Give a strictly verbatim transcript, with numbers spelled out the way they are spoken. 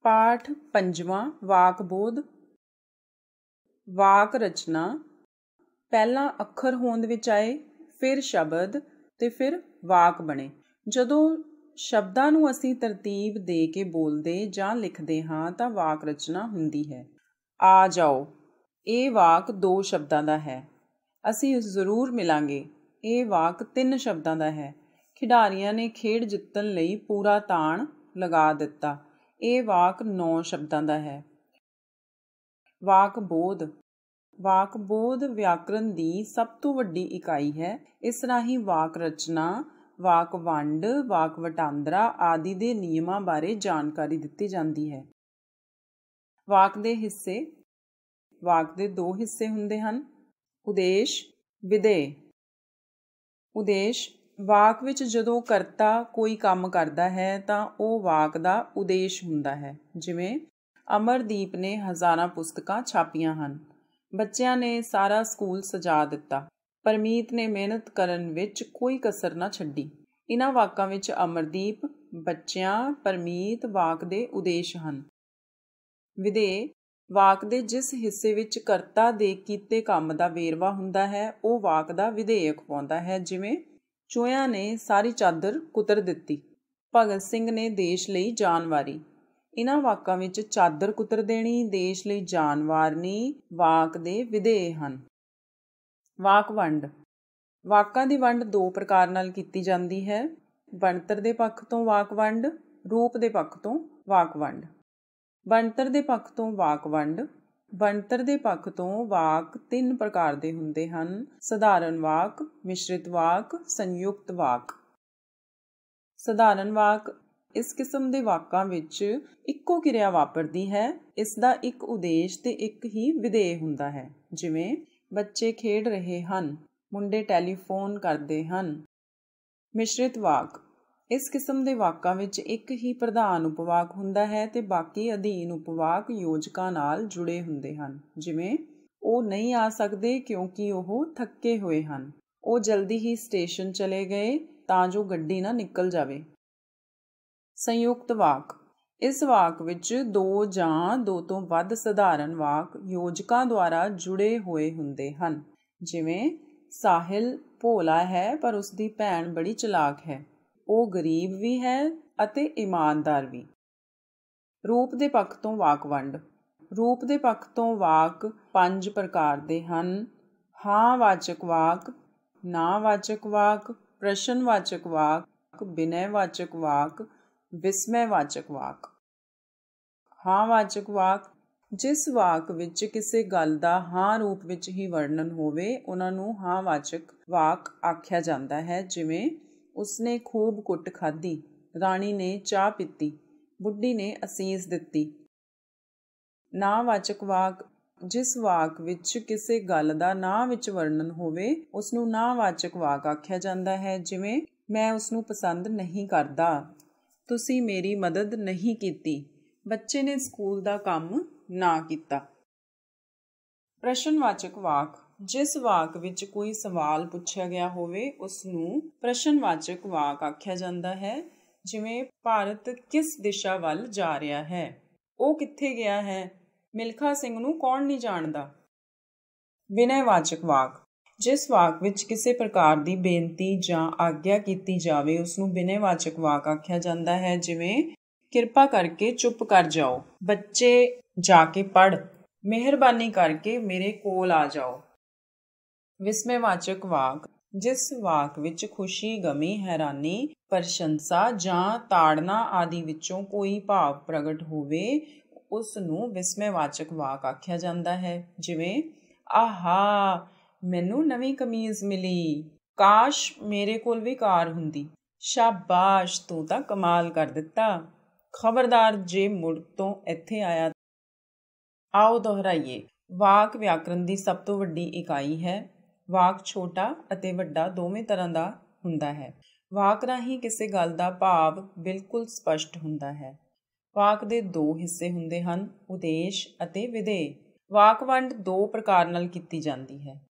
ਪਾਠ ਪੰਜਵਾਂ ਵਾਕ ਬੋਧ। ਵਾਕ ਰਚਨਾ ਪਹਿਲਾਂ ਅੱਖਰ ਹੋਂਦ ਵਿੱਚ ਆਏ, ਫਿਰ ਸ਼ਬਦ ਤੇ ਫਿਰ ਵਾਕ ਬਣੇ। ਜਦੋਂ ਸ਼ਬਦਾਂ ਨੂੰ ਅਸੀਂ ਤਰਤੀਬ ਦੇ ਕੇ ਬੋਲਦੇ ਜਾਂ ਲਿਖਦੇ ਹਾਂ ਤਾਂ ਵਾਕ ਰਚਨਾ ਹੁੰਦੀ ਹੈ। ਆ ਜਾਓ, ਇਹ ਵਾਕ ਦੋ ਸ਼ਬਦਾਂ ਦਾ ਹੈ। ਅਸੀਂ ਜ਼ਰੂਰ ਮਿਲਾਂਗੇ, ਇਹ ਵਾਕ ਤਿੰਨ ਸ਼ਬਦਾਂ ਦਾ ਹੈ। ਖਿਡਾਰੀਆਂ ਨੇ ਖੇਡ ਜਿੱਤਣ ਲਈ ਪੂਰਾ ਤਾਣ ਲਗਾ ਦਿੱਤਾ, ਇਹ ਵਾਕ ਨੌ ਸ਼ਬਦਾਂ ਦਾ ਹੈ। ਵਾਕ ਬੋਧ। ਵਾਕ ਬੋਧ ਵਿਆਕਰਨ ਦੀ ਸਭ ਤੋਂ ਵੱਡੀ ਇਕਾਈ ਹੈ। ਇਸ ਰਾਹੀਂ ਵਾਕ ਰਚਨਾ, ਵਾਕ ਵੰਡ, ਵਾਕ ਵਟਾਂਦਰਾ ਆਦਿ ਦੇ ਨਿਯਮਾਂ ਬਾਰੇ ਜਾਣਕਾਰੀ ਦਿੱਤੀ ਜਾਂਦੀ ਹੈ। ਵਾਕ ਦੇ ਹਿੱਸੇ। ਵਾਕ ਦੇ ਦੋ ਹਿੱਸੇ ਹੁੰਦੇ ਹਨ, ਉਦੇਸ਼, ਵਿਧੇਯ। ਉਦੇਸ਼ ਵਾਕ ਵਿੱਚ ਜਦੋਂ ਕਰਤਾ ਕੋਈ ਕੰਮ ਕਰਦਾ ਹੈ ਤਾਂ ਉਹ ਵਾਕ ਦਾ ਉਦੇਸ਼ ਹੁੰਦਾ ਹੈ। ਜਿਵੇਂ ਅਮਰਦੀਪ ਨੇ ਹਜ਼ਾਰਾਂ ਪੁਸਤਕਾਂ ਛਾਪੀਆਂ ਹਨ, ਬੱਚਿਆਂ ਨੇ ਸਾਰਾ ਸਕੂਲ ਸਜਾ ਦਿੱਤਾ, ਪਰਮੀਤ ਨੇ ਮਿਹਨਤ ਕਰਨ ਵਿੱਚ ਕੋਈ ਕਸਰ ਨਾ ਛੱਡੀ। ਇਹਨਾਂ ਵਾਕਾਂ ਵਿੱਚ ਅਮਰਦੀਪ, ਬੱਚਿਆਂ, ਪਰਮੀਤ ਵਾਕ ਦੇ ਉਦੇਸ਼ ਹਨ। ਵਿਧੇਯ ਵਾਕ ਦੇ ਜਿਸ ਹਿੱਸੇ ਵਿੱਚ ਕਰਤਾ ਦੇ ਕੀਤੇ ਕੰਮ ਦਾ ਵੇਰਵਾ ਹੁੰਦਾ ਹੈ ਉਹ ਵਾਕ ਦਾ ਵਿਧੇਯ ਪਾਉਂਦਾ ਹੈ। ਜਿਵੇਂ ਚੂਹਿਆਂ ਨੇ ਸਾਰੀ ਚਾਦਰ ਕੁਤਰ ਦਿੱਤੀ, ਭਗਤ ਸਿੰਘ ਨੇ ਦੇਸ਼ ਲਈ ਜਾਨ ਵਾਰੀ। ਇਹਨਾਂ ਵਾਕਾਂ ਵਿੱਚ ਚਾਦਰ ਕੁਤਰ ਦੇਣੀ, ਦੇਸ਼ ਲਈ ਜਾਨ ਵਾਰਨੀ ਵਾਕ ਦੇ ਵਿਧੇਯ ਹਨ। ਵਾਕ ਵੰਡ। ਵਾਕਾਂ ਦੀ ਵੰਡ ਦੋ ਪ੍ਰਕਾਰ ਨਾਲ ਕੀਤੀ ਜਾਂਦੀ ਹੈ, ਬਣਤਰ ਦੇ ਪੱਖ ਤੋਂ ਵਾਕ ਵੰਡ, ਰੂਪ ਦੇ ਪੱਖ ਤੋਂ ਵਾਕ ਵੰਡ। ਬਣਤਰ ਦੇ ਪੱਖ ਤੋਂ ਵਾਕ ਵੰਡ। ਬਣਤਰ ਦੇ ਪੱਖ ਤੋਂ ਵਾਕ ਤਿੰਨ ਪ੍ਰਕਾਰ ਦੇ ਹੁੰਦੇ ਹਨ, ਸਧਾਰਨ ਵਾਕ, ਮਿਸ਼ਰਿਤ ਵਾਕ, ਸੰਯੁਕਤ ਵਾਕ। ਸਧਾਰਨ ਵਾਕ ਇਸ ਕਿਸਮ ਦੇ ਵਾਕਾਂ ਵਿੱਚ ਇੱਕੋ ਕਿਰਿਆ ਵਾਪਰਦੀ ਹੈ, ਇਸ ਦਾ ਇੱਕ ਉਦੇਸ਼ ਤੇ ਇੱਕ ਹੀ ਵਿਧੇਯ ਹੁੰਦਾ ਹੈ। ਜਿਵੇਂ ਬੱਚੇ ਖੇਡ ਰਹੇ ਹਨ, ਮੁੰਡੇ ਟੈਲੀਫੋਨ ਕਰਦੇ ਹਨ। ਮਿਸ਼ਰਿਤ ਵਾਕ ਇਸ ਕਿਸਮ ਦੇ ਵਾਕਾਂ ਵਿੱਚ ਇੱਕ ਹੀ ਪ੍ਰਧਾਨ ਉਪਵਾਕ ਹੁੰਦਾ ਹੈ ਤੇ ਬਾਕੀ ਅਧੀਨ ਉਪਵਾਕ ਯੋਜਕਾਂ ਨਾਲ ਜੁੜੇ ਹੁੰਦੇ ਹਨ। ਜਿਵੇਂ ਉਹ ਨਹੀਂ ਆ ਸਕਦੇ ਕਿਉਂਕਿ ਉਹ ਥੱਕੇ ਹੋਏ ਹਨ, ਉਹ ਜਲਦੀ ਹੀ ਸਟੇਸ਼ਨ ਚਲੇ ਗਏ ਤਾਂ ਜੋ ਗੱਡੀ ਨਾ ਨਿਕਲ ਜਾਵੇ। ਸੰਯੁਕਤ ਵਾਕ ਇਸ ਵਾਕ ਵਿੱਚ ਦੋ ਜਾਂ ਦੋ ਤੋਂ ਵੱਧ ਸਧਾਰਨ ਵਾਕ ਯੋਜਕਾਂ ਦੁਆਰਾ ਜੁੜੇ ਹੋਏ ਹੁੰਦੇ ਹਨ। ਜਿਵੇਂ ਸਾਹਿਲ ਭੋਲਾ ਹੈ ਪਰ ਉਸਦੀ ਭੈਣ ਬੜੀ ਚਲਾਕ ਹੈ, ਉਹ ਗਰੀਬ ਵੀ ਹੈ ਅਤੇ ਇਮਾਨਦਾਰ ਵੀ। ਰੂਪ ਦੇ ਪੱਖ ਤੋਂ ਵਾਕ ਵੰਡ। ਰੂਪ ਦੇ ਪੱਖ ਤੋਂ ਵਾਕ ਪੰਜ ਪ੍ਰਕਾਰ ਦੇ ਹਨ, ਹਾਂ ਵਾਚਕ ਵਾਕ, ਨਾ ਵਾਚਕ ਵਾਕ, ਪ੍ਰਸ਼ਨ ਵਾਚਕ ਵਾਕ, ਬਿਨੈ ਵਾਚਕ ਵਾਕ, ਵਿਸਮੈ ਵਾਚਕ ਵਾਕ। ਹਾਂ ਵਾਚਕ ਵਾਕ ਜਿਸ ਵਾਕ ਵਿੱਚ ਕਿਸੇ ਗੱਲ ਦਾ ਹਾਂ ਰੂਪ ਵਿੱਚ ਹੀ ਵਰਣਨ ਹੋਵੇ ਉਹਨਾਂ ਨੂੰ ਹਾਂ ਵਾਚਕ ਵਾਕ ਆਖਿਆ ਜਾਂਦਾ ਹੈ। ਜਿਵੇਂ ਉਸਨੇ ਖੂਬ ਕੁੱਟ ਖਾਧੀ, ਰਾਣੀ ਨੇ ਚਾਹ ਪੀਤੀ, ਬੁੱਢੀ ਨੇ ਅਸੀਸ ਦਿੱਤੀ। ਨਾ ਵਾਚਕ ਵਾਕ ਜਿਸ ਵਾਕ ਵਿੱਚ ਕਿਸੇ ਗੱਲ ਦਾ ਨਾ ਵਿੱਚ ਵਰਣਨ ਹੋਵੇ ਉਸਨੂੰ ਨਾ ਵਾਚਕ ਵਾਕ ਆਖਿਆ ਜਾਂਦਾ ਹੈ। ਜਿਵੇਂ ਮੈਂ ਉਸਨੂੰ ਪਸੰਦ ਨਹੀਂ ਕਰਦਾ, ਤੁਸੀਂ ਮੇਰੀ ਮਦਦ ਨਹੀਂ ਕੀਤੀ, ਬੱਚੇ ਨੇ ਸਕੂਲ ਦਾ ਕੰਮ ਨਾ ਕੀਤਾ। ਪ੍ਰਸ਼ਨ ਵਾਚਕ ਵਾਕ ਜਿਸ ਵਾਕ ਵਿੱਚ ਕੋਈ ਸਵਾਲ ਪੁੱਛਿਆ ਗਿਆ ਹੋਵੇ ਉਸਨੂੰ ਪ੍ਰਸ਼ਨ ਵਾਚਕ ਵਾਕ ਆਖਿਆ ਜਾਂਦਾ ਹੈ। ਜਿਵੇਂ ਭਾਰਤ ਕਿਸ ਦਿਸ਼ਾ ਵੱਲ ਜਾ ਰਿਹਾ ਹੈ, ਉਹ ਕਿੱਥੇ ਗਿਆ ਹੈ, ਮਿਲਖਾ ਸਿੰਘ ਨੂੰ ਕੌਣ ਨਹੀਂ ਜਾਣਦਾ। ਬਿਨੈ ਵਾਚਕ ਵਾਕ ਜਿਸ ਵਾਕ ਵਿੱਚ ਕਿਸੇ ਪ੍ਰਕਾਰ ਦੀ ਬੇਨਤੀ ਜਾਂ ਆਗਿਆ ਕੀਤੀ ਜਾਵੇ ਉਸਨੂੰ ਬਿਨੈ ਵਾਚਕ ਵਾਕ ਆਖਿਆ ਜਾਂਦਾ ਹੈ। ਜਿਵੇਂ ਕਿਰਪਾ ਕਰਕੇ ਚੁੱਪ ਕਰ ਜਾਓ, ਬੱਚੇ ਜਾ ਕੇ ਪੜ੍ਹ, ਮਿਹਰਬਾਨੀ ਕਰਕੇ ਮੇਰੇ ਕੋਲ ਆ ਜਾਓ। ਵਿਸਮੈ ਵਾਚਕ ਵਾਕ ਜਿਸ ਵਾਕ ਵਿੱਚ ਖੁਸ਼ੀ, ਗਮੀ, ਹੈਰਾਨੀ, ਪ੍ਰਸ਼ੰਸਾ ਜਾਂ ਤਾੜਨਾ ਆਦਿ ਵਿੱਚੋਂ ਕੋਈ ਭਾਵ ਪ੍ਰਗਟ ਹੋਵੇ ਉਸ ਨੂੰ ਵਿਸਮੈ ਵਾਚਕ ਵਾਕ ਆਖਿਆ ਜਾਂਦਾ ਹੈ। ਜਿਵੇਂ ਆਹਾ ਮੈਨੂੰ ਨਵੀਂ ਕਮੀਜ਼ ਮਿਲੀ, ਕਾਸ਼ ਮੇਰੇ ਕੋਲ ਵੀ ਕਾਰ ਹੁੰਦੀ, ਸ਼ਾਬਾਸ਼ ਤੂੰ ਤਾਂ ਕਮਾਲ ਕਰ ਦਿੱਤਾ, ਖਬਰਦਾਰ ਜੇ ਮੁੜ ਤੋਂ ਇੱਥੇ ਆਇਆ। ਆਓ ਦੁਹਰਾਈਏ। ਵਾਕ ਵਿਆਕਰਨ ਦੀ ਸਭ ਤੋਂ ਵੱਡੀ ਇਕਾਈ ਹੈ। ਵਾਕ ਛੋਟਾ ਅਤੇ ਵੱਡਾ ਦੋਵੇਂ ਤਰ੍ਹਾਂ ਦਾ ਹੁੰਦਾ ਹੈ। ਵਾਕ ਰਾਹੀਂ ਕਿਸੇ ਗੱਲ ਦਾ ਭਾਵ ਬਿਲਕੁਲ ਸਪਸ਼ਟ ਹੁੰਦਾ ਹੈ। ਵਾਕ ਦੇ ਦੋ ਹਿੱਸੇ ਹੁੰਦੇ ਹਨ, ਉਦੇਸ਼ ਅਤੇ ਵਿਧੇਯ। ਵਾਕ ਵੰਡ ਦੋ ਪ੍ਰਕਾਰ ਨਾਲ ਕੀਤੀ ਜਾਂਦੀ ਹੈ,